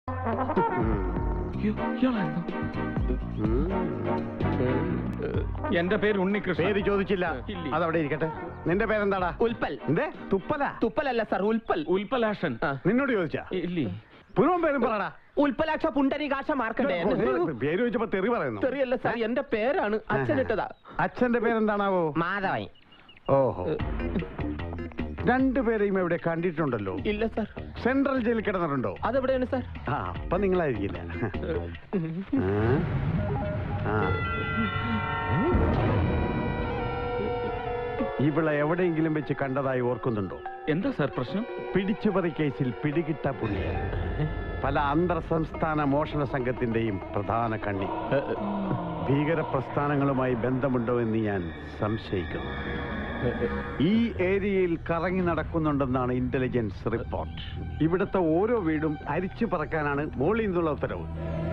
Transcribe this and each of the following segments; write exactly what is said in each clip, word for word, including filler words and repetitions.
എന്റെ പേര് ഉണ്ണികൃഷ്ണൻ. പേര് ചോദിച്ചില്ല, അതവിടെ ഇരിക്കട്ടെ. നിന്റെ പേരെന്താടാ? ഉൽപ്പൽ. എന്തേ? തുപ്പല? തുപ്പലല്ല സാർ, ഉൽപ്പൽ. ഉൽപ്പലാക്ഷൻ. നിന്നോട് ചോദിച്ചാ? ഇല്ലേ. പൂർവ്വം പേരും പറടാ. ഉൽപ്പലാക്ഷ പുണ്ടരീകാക്ഷ മാർക്കണ്ടേയൻ. പേര് ചോദിച്ചപ്പോ തെറി പറയുന്നു. തെറിയല്ല സാർ, എന്റെ പേരാണ്, അച്ഛനിട്ടതാ. അച്ഛന്റെ പേരെന്താണാവോ? മാധവൻ. ഓഹോ, രണ്ടുപേരെയും എവിടെ കണ്ടിട്ടുണ്ടല്ലോ? ഇല്ല സാർ. സെൻട്രൽ ജയിലിൽ കിടന്നിട്ടുണ്ടോ? അതെവിടെയാണ് സാർ? ആ, അപ്പൊ നിങ്ങളായിരിക്കില്ല. ഇവളെ എവിടെയെങ്കിലും വെച്ച് കണ്ടതായി ഓർക്കുന്നുണ്ടോ? എന്താ സാർ പ്രശ്നം? പിടിച്ചുപറി കേസിൽ പിടികിട്ട പുള്ളിയ, പല അന്തർ സംസ്ഥാന മോഷണ സംഘത്തിന്റെയും പ്രധാന കണ്ണി. ഭീകര പ്രസ്ഥാനങ്ങളുമായി ബന്ധമുണ്ടോ എന്ന് ഞാൻ സംശയിക്കുന്നു. ഈ ഏരിയയിൽ കറങ്ങി നടക്കുന്നുണ്ടെന്നാണ് ഇന്റലിജൻസ് റിപ്പോർട്ട്. ഇവിടുത്തെ ഓരോ വീടും അരിച്ചു പറക്കാനാണ് മോളിൽ നിന്നുള്ള ഉത്തരവ്.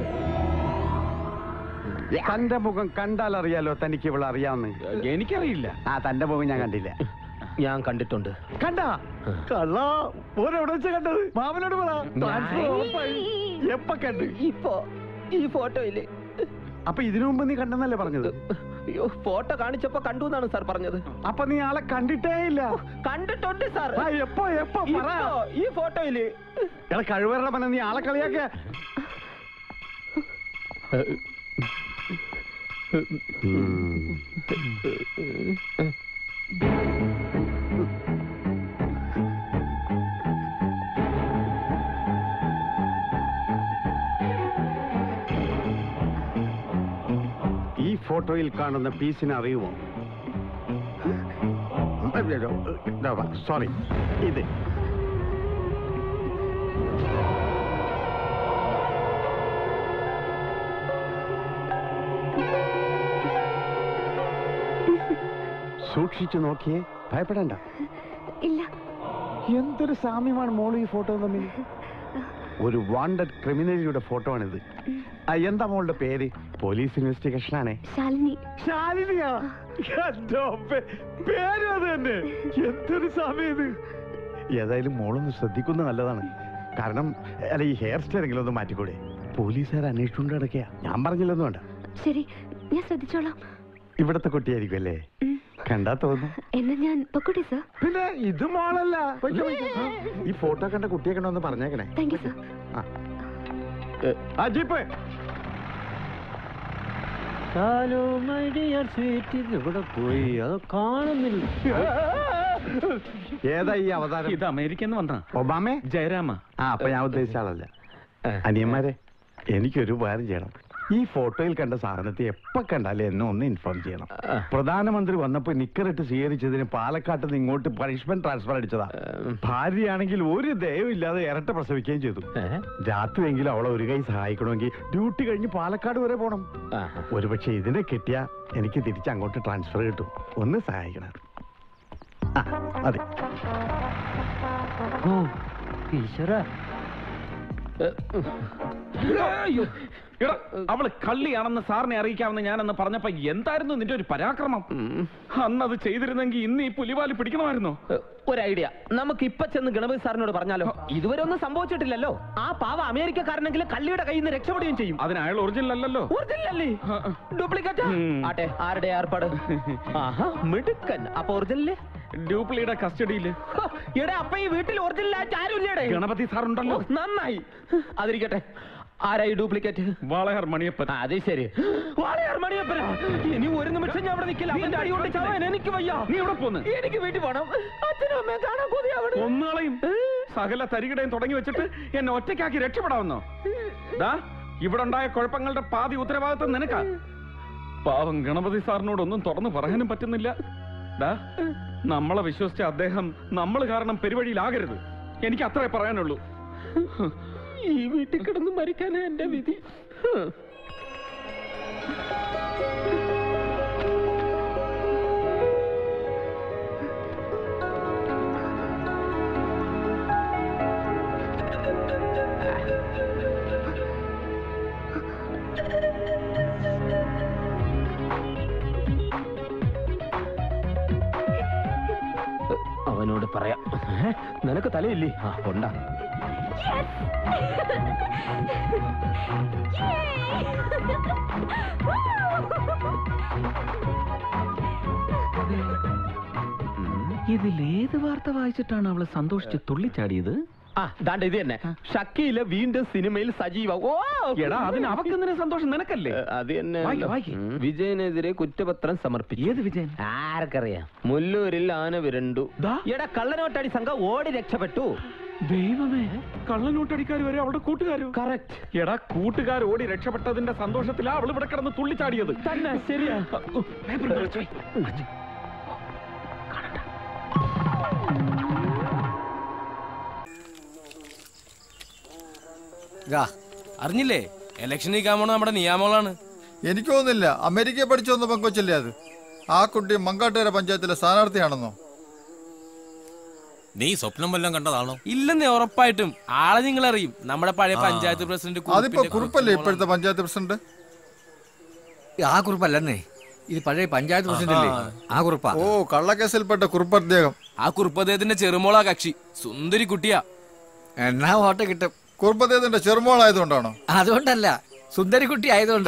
തന്റെ മുഖം കണ്ടാൽ അറിയാലോ തനിക്ക് ഇവിടെ അറിയാമെന്ന്. എനിക്കറിയില്ല. ആ, തന്റെ മുഖം ഞാൻ കണ്ടില്ല. ഞാൻ കണ്ടിട്ടുണ്ട്. കണ്ടാ? കള്ളാ, ഓരെവിടെ വെച്ചാ കണ്ടത്? മാമനോട് പറ. എപ്പ കണ്ട്? ഇപ്പോ ഈ ഫോട്ടോയില്. അപ്പൊ ഇതിനു മുമ്പ് നീ കണ്ടെന്നല്ലേ പറഞ്ഞത്? അയ്യോ, ഫോട്ടോ കാണിച്ചപ്പോ കണ്ടു എന്നാണ് സാർ പറഞ്ഞത്. അപ്പൊ നീ ആളെ കണ്ടിട്ടേ ഇല്ല? കണ്ടിട്ടുണ്ട് സാർ. എപ്പോ എപ്പോ പറ. ഈ ഫോട്ടോയില്. എടാ കഴിവറ പന, നീ ആളെ കളിയാക്ക. ഈ ഫോട്ടോയിൽ കാണുന്ന പീസിനെ അറിയുമോ? സോറി, ഇത് സൂക്ഷിച്ചു നോക്കിയേ, ഭയപ്പെടണ്ട. ഇല്ല. എന്തൊരു സാമ്യമാണ് മോള് ഈ ഫോട്ടോ തമ്മിൽ. ഒരു വാണ്ടഡ് ക്രിമിനലിയുടെ ഫോട്ടോ ആണിത്. എന്താ മോളുടെ പേര്? പോലീസ് ഇൻവെസ്റ്റിഗേഷൻ ആണേ. ശാലിനി. ശാലിനിയാ? പേര് അത് തന്നെ. എന്തൊരു സാമ്യം ഇത്. ഏതായാലും മോളൊന്ന് ശ്രദ്ധിക്കുന്നത് നല്ലതാണ്. കാരണം അല്ല, ഈ ഹെയർ സ്റ്റൈലെങ്കിലും ഒന്ന് മാറ്റിക്കൂടെ? പോലീസുകാർ അന്വേഷിച്ചുകൊണ്ട് കിടക്കുക. ഞാൻ പറഞ്ഞില്ലെന്ന് വേണ്ട. ശരി, ഞാൻ ശ്രദ്ധിച്ചോളാം. ഇവിടത്തെ കുട്ടിയായിരിക്കും അല്ലേ? കണ്ടാ തോന്നുന്നു. എന്നാ ഞാൻ പൊക്കോട്ടെ സാർ. പിന്നെ ഇത് മോളല്ല. ഈ ഫോട്ടോ കണ്ട കുട്ടിയെ കണ്ടോന്ന് പറഞ്ഞേക്കണേ. Thank you sir. ആ ജീപ്പ് ഇവിടെ പോയി, അത് കാണുന്നില്ല. ഏതാ ഈ അവതാരം? ഇത് അമേരിക്കന്ന് വന്ന ഒബാമേ? ജയരാമ. ആ, അപ്പൊ ഞാൻ ഉദ്ദേശിച്ച ആളല്ല. അനിയന്മാരെ, എനിക്കൊരു ഉപകാരം ചെയ്യണം. ഈ ഫോട്ടോയിൽ കണ്ട സാധനത്തെ എപ്പോ കണ്ടാലും എന്നെ ഒന്ന് ഇൻഫോം ചെയ്യണം. പ്രധാനമന്ത്രി വന്നപ്പോ നിക്കറിട്ട് സ്വീകരിച്ചതിന് പാലക്കാട്ട് നിന്ന് ഇങ്ങോട്ട് പണിഷ്മെന്റ് ട്രാൻസ്ഫർ അടിച്ചതാ. ഭാര്യയാണെങ്കിൽ ഒരു ദയവില്ലാതെ ഇരട്ട പ്രസവിക്കുകയും ചെയ്തു. രാത്രിയെങ്കിലും അവളെ ഒരു കൈ സഹായിക്കണമെങ്കിൽ ഡ്യൂട്ടി കഴിഞ്ഞ് പാലക്കാട് വരെ പോണം. ഒരുപക്ഷെ ഇതിനെ കിട്ടിയാ എനിക്ക് തിരിച്ച് അങ്ങോട്ട് ട്രാൻസ്ഫർ കിട്ടും. ഒന്ന് സഹായിക്കണം. അതെ. അവള് കള്ളിയാണെന്ന് സാറിനെ അറിയിക്കാമെന്ന് ഞാനെന്ന് പറഞ്ഞപ്പോ എന്തായിരുന്നു നിന്റെ ഒരു പരാക്രമം? അന്നത് ചെയ്തിരുന്നെങ്കിൽ ഇന്ന് ഈ പുലിവാലി പിടിക്കണമായിരുന്നോ? ഒരു ഐഡിയ, നമുക്ക് ഇപ്പൊ ചെന്ന് ഗണപതി സാറിനോട് പറഞ്ഞാലോ? ഇതുവരെ ഒന്നും സംഭവിച്ചിട്ടില്ലല്ലോ. ആ പാവ അമേരിക്കക്കാരനെങ്കിലും കള്ളിയുടെ കയ്യിൽ നിന്ന് രക്ഷപ്പെടുകയും ചെയ്യും. അതിന് അയാൾ ഒറിജിനൽ അല്ലല്ലോ. ഒറിജിനൽ അല്ലേ? ഡ്യൂപ്ലിക്കേറ്റ് ആട്ടെ. ആരുടെ ഏർപ്പാട്? ആഹാ, മിടുക്കൻ. അപ്പൊ ഒറിജിനല് ഡ്യൂപ്ലിയുടെ കസ്റ്റഡിയില്. എടാ, അപ്പൊ ഈ വീട്ടിൽ ഒറിജിനൽ ആയിട്ട് ആരും ഇല്ലേടെ? ഗണപതി സാറുണ്ടല്ലോ. നന്നായി. അതിരിക്കട്ടെ, ആരായി ഡ്യൂപ്ലിക്കേറ്റ്? വാളയാർ മണിയപ്പൻ. അത് ശരി, വാളയാർ മണിയപ്പനാ. ഇനി ഒരു നിമിഷം ഞാൻ അവിടെ നിൽക്കില്ല. അവന്റെ അടി കൊണ്ട് ചാവാൻ എനിക്ക് വയ്യ. നീ എവിടെ പോന്ന്? എനിക്ക് വീട്ടിൽ പോണം. അച്ഛനും അമ്മയെ കാണാൻ കൊതിയാവണം. ഒന്നുകളെയും സകല തരികിടയും തുടങ്ങി വെച്ചിട്ട് എന്നെ ഒറ്റയ്ക്കാക്കി രക്ഷപ്പെടാവുന്നോ? ദാ, ഇവിടെ ഉണ്ടായ കുഴപ്പങ്ങളുടെ പാതി ഉത്തരവാദിത്വം നിനക്കാ. പാവം ഗണപതി സാറിനോടൊന്നും തുറന്നു പറയാനും പറ്റുന്നില്ല. ദാ, നമ്മളെ വിശ്വസിച്ച അദ്ദേഹം നമ്മൾ കാരണം പെരുവഴിയിലാകരുത്. എനിക്ക് അത്രേ പറയാനുള്ളൂ. ഈ വീട്ടിൽ കിടന്ന് മരിക്കാനാ എന്റെ വിധി. അവനോട് പറയാം. നിനക്ക് തലയില്ലേ? ആ, ഉണ്ടാ. ഇതിലേത് വാർത്ത വായിച്ചിട്ടാണ് അവള് സന്തോഷിച്ച് തുള്ളിച്ചാടിയത്? ആ ദാണ്ട ഇത് തന്നെ. ഷക്കീല വീണ്ടും സിനിമയിൽ സജീവ. ഓ എടാ, അതിന് അവക്കെന്തിനാ സന്തോഷം, നിനക്കല്ലേ? അത് തന്നെ. വായിക്ക്, വായിക്ക്. വിജയനെതിരെ കുറ്റപത്രം സമർപ്പിച്ചു. ഏത് വിജയൻ? ആർക്കറിയാം. മുല്ലൂരിൽ ആന വിരണ്ടു. ദാ. എടാ, കള്ളനോട്ടടി സംഘം ഓടി രക്ഷപ്പെട്ടു. ദൈവമേ, കള്ളനോട്ടടിക്കാർ വരെ അവളുടെ കൂട്ടുകാരോ? കറക്റ്റ്. എടാ, കൂട്ടുകാർ ഓടി രക്ഷപ്പെട്ടതിന്റെ സന്തോഷത്തിലാ അവൾ ഇവിടെ കിടന്ന് തുള്ളിച്ചാടിയത്. തന്നെ ശരിയാ. അറിഞ്ഞില്ലേ, ഇലക്ഷൻ നിൽക്കാൻ പോണ നമ്മുടെ നിയാമങ്ങളാണ്. എനിക്ക് തോന്നുന്നില്ല അമേരിക്കയെ പഠിച്ചു വന്ന പെങ്കൊച്ചല്ലേ അത്. ആ കുട്ടി മങ്കാട്ടുകര പഞ്ചായത്തിലെ സ്ഥാനാർത്ഥിയാണെന്നോ? നീ സ്വപ്നം വല്ലതും കണ്ടതാണോ? ഇല്ലെന്നേ, ഉറപ്പായിട്ടും ആളെ നിങ്ങൾ അറിയും. നമ്മുടെ പഴയ പഞ്ചായത്ത് പ്രസിഡന്റ്. അതിപ്പോ കുറുപ്പല്ലേ ഇപ്പോഴത്തെ പഞ്ചായത്ത് പ്രസിഡന്റ്? ആ കുറിപ്പല്ലെന്നേ, ഇത് പഴയ പഞ്ചായത്ത് പ്രസിഡന്റ്. ആ കുറിപ്പാ. ഓ, കള്ളക്കേസിൽപ്പെട്ട കുറുപ്പ് അദ്ദേഹം. ആ കുറുപ്പ് അദ്ദേഹത്തിന്റെ ചെറുമോളാ കക്ഷി. സുന്ദരി കുട്ടിയാ. എന്നാ വോട്ട് കിട്ടും. കുറുപ്പ് അദ്ദേഹത്തിന്റെ ചെറുമോളായതുകൊണ്ടാണോ? അതുകൊണ്ടല്ല, സുന്ദരിക്കുട്ടി ആയതുകൊണ്ട്.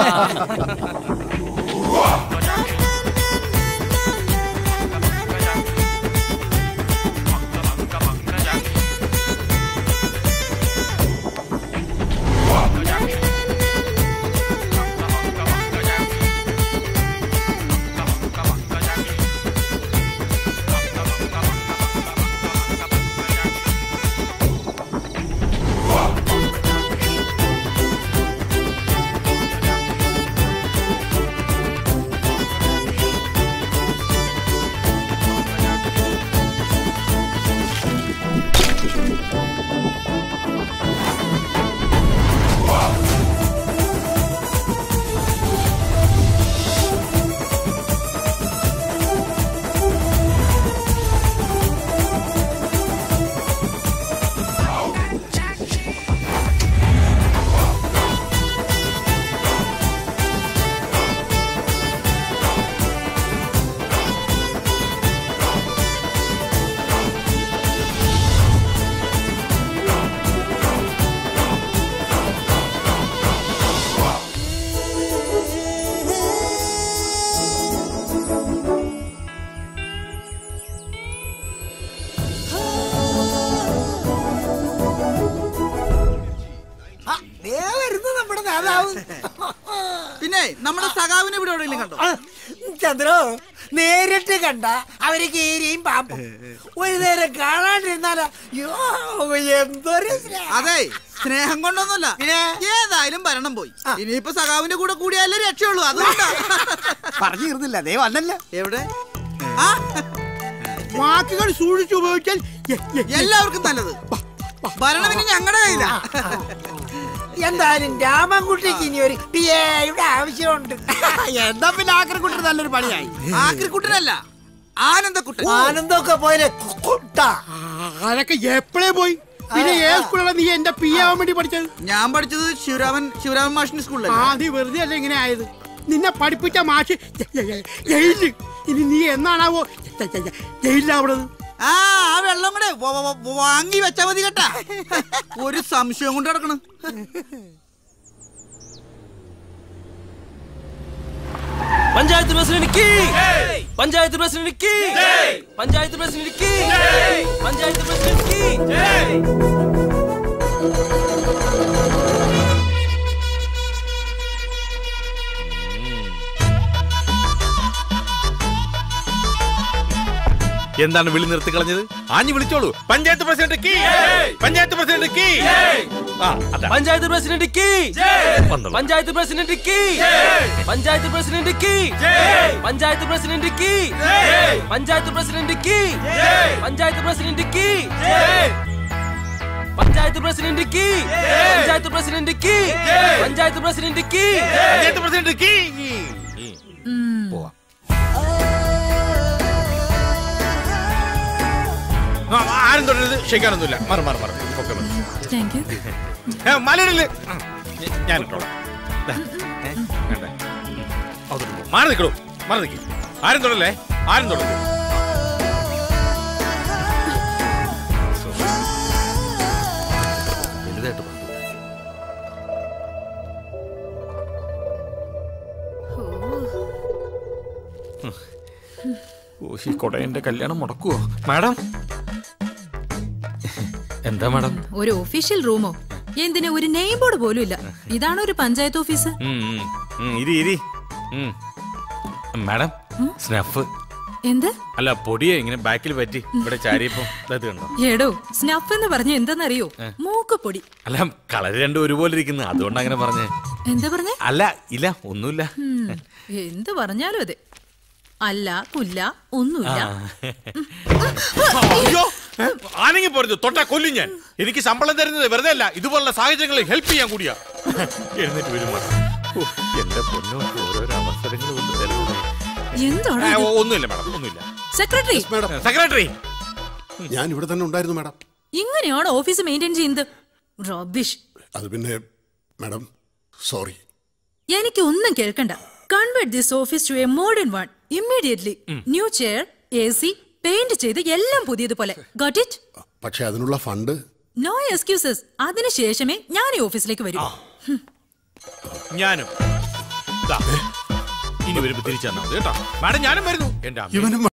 പിന്നെ നമ്മുടെ സഖാവിനെ ഇവിടെ എവിടെയെങ്കിലും കണ്ടോ? ചന്ദ്രോ, നേരിട്ട് കണ്ട അവര് കീരിയും പാമ്പും. ഒരു നേരം കാണാണ്ടിരുന്നാലോ എന്തൊരു. അതെ, സ്നേഹം കൊണ്ടൊന്നുമല്ല. ഏതായാലും ഭരണം പോയി. ഇനിയിപ്പോ സഖാവിന്റെ കൂടെ കൂടിയാലേ രക്ഷയുള്ളൂ. അതുകൊണ്ടാ പറഞ്ഞു തീർന്നില്ല. ദേ വന്നല്ല. എവിടെ വാക്കുകൾ സൂക്ഷിച്ചു ഉപയോഗിച്ചാൽ എല്ലാവർക്കും നല്ലത്. ഭരണം ഇനി ഞങ്ങളുടെ കയ്യിലാ. എന്തായാലും രാമൻകുട്ടിക്ക് ഇനി ഒരു പി എയുടെ ആവശ്യമുണ്ട്. എന്താ പിന്നെ ആക്രിക്കുട്ടി നല്ലൊരു പണിയായി. ആക്രിക്കുട്ടനല്ല, ആനന്ദക്കുട്ടൻ. ആനന്ദമൊക്കെ പോയാലേ അതൊക്കെ എപ്പോഴേ പോയി. പിന്നെ ഏത് സ്കൂളിലാണ് നീ എന്റെ പി ആവാൻ വേണ്ടി പഠിച്ചത്? ഞാൻ പഠിച്ചത് ശിവരാമൻ ശിവരാമൻ മാഷിന്റെ സ്കൂളിൽ. ആ, നീ വെറുതെ അല്ല ഇങ്ങനെ ആയത്. നിന്നെ പഠിപ്പിച്ച മാഷ് ജയിലിൽ. ഇനി നീ എന്നാണാവോ ജയിലിലാവണത്? ആ ആ വെള്ളം കൂടെ വാങ്ങി വെച്ചാ മതി കേട്ടാ. ഒരു സംശയം കൊണ്ട് കിടക്കണം. Panchayat president panchayat president panchayat president panchayat president. എന്താണ് വിളി നിർത്തി കളഞ്ഞത്? ആഞ്ഞു വിളിച്ചോളൂ. Panchayat president panchayat president panchayat president panchayat president panchayat president panchayat president panchayat president panchayat president panchayat president panchayat president panchayat president panchayat president. ആരും തൊടരുത്, ക്ഷയിക്കാനൊന്നുമില്ല. മാറി മാറി മാറി മലയില് ഞാൻ ഇട്ടോളാം. മാറി നിൽക്കണു, മാറി നിൽക്കും. ആരും തൊടല്ലേ, ആരും തൊടല്ലേ. ഈ കൊടയന്റെ കല്യാണം മുടക്കുവോ മാഡം? എന്താ മാഡം? ഒരു ഒഫീഷ്യൽ റൂമോ? എന്തിനാ ഒരു നെയിം ബോർഡ് പോലും ഇല്ല. ഇതാണ് ഒരു പഞ്ചായത്ത് ഓഫീസ്. ഇരി ഇരി മാഡം, സ്നഫ്. എന്ത്? അല്ല പൊടിയെ ഇങ്ങനെ ബാക്കിൽ പറ്റി ഇവിടെ ചാരിയപ്പോ ഇത് കണ്ടോ? എടോ, സ്നഫ് എന്ന് പറഞ്ഞ എന്തെന്നറിയോ? മൂക്കുപൊടി. അല്ല കളർ രണ്ടും ഒരുപോലെ ഇരിക്കുന്നു, അതുകൊണ്ട് അങ്ങനെ പറഞ്ഞേ. എന്താ പറഞ്ഞേ? അല്ല ഇല്ല ഒന്നുമില്ല. എന്ത് പറഞ്ഞാലും അതെ. അല്ല പുല്ല ഒന്നുമില്ല. അയ്യോ ആണെങ്കിൽ പോരുത്, തൊട്ടാ കൊല്ലും ഞാൻ. എനിക്ക് ശമ്പളം തരുന്നത് വെറുതെ അല്ല, ഇതുപോലുള്ള സാഹചര്യങ്ങളിൽ ഹെൽപ്പ് ചെയ്യാൻ കൂടിയാ. എഴുന്നേറ്റ് വരും എന്റെ പൊന്നോ, ഓരോരോ അവസരങ്ങൾ ഒന്നുമില്ല മാഡം, ഒന്നുമില്ല. സെക്രട്ടറി സെക്രട്ടറി ഞാൻ ഇവിടെ തന്നെ ഉണ്ടായിരുന്നു മാഡം. ഇങ്ങനെയാണ് ഓഫീസ് മെയിൻറ്റെയിൻ ചെയ്യുന്നത്? റബിഷ്. അത് പിന്നെ മാഡം സോറി. എനിക്ക് ഒന്നും കേൾക്കണ്ട. Convert this office to a modern one immediately. New chair, A C, paint ചെയ്ത് എല്ലാം പുതിയതുപോലെ. Got it? പക്ഷെ അതിനുള്ള ഫണ്ട്? No excuses. അതിനുശേഷമേ ഞാൻ ഈ ഓഫീസിലേക്ക് വരൂ. ഞാനും ഇനി വരുമ്പോ തിരിച്ചു തന്നാ മതി കേട്ടോ മാഡം. ഞാനും വരുന്നു. എന്റെ